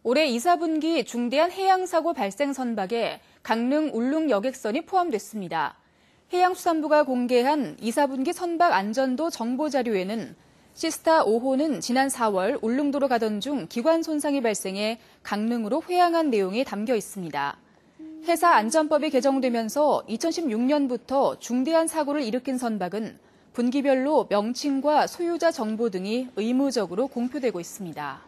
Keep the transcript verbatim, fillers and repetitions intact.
올해 이, 사분기 중대한 해양사고 발생 선박에 강릉 울릉 여객선이 포함됐습니다. 해양수산부가 공개한 이, 사분기 선박 안전도 정보 자료에는 시스타 오 호는 지난 사월 울릉도로 가던 중 기관 손상이 발생해 강릉으로 회항한 내용이 담겨 있습니다. 해사 안전법이 개정되면서 이천십육 년부터 중대한 사고를 일으킨 선박은 분기별로 명칭과 소유자 정보 등이 의무적으로 공표되고 있습니다.